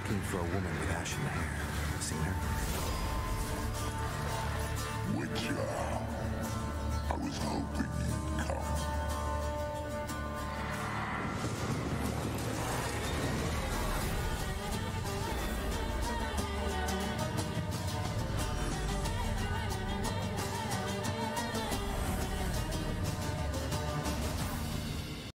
looking for a woman with ashen hair. Seen her?